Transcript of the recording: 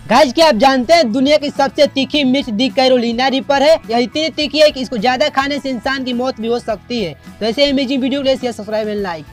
Guys क्या आप जानते हैं दुनिया की सबसे तीखी मिर्च दी कैरोलिना रीपर है। यह इतनी तीखी है कि इसको ज्यादा खाने से इंसान की मौत भी हो सकती है। तो ऐसे अमेजिंग वीडियो के लिए सब्सक्राइब एंड लाइक।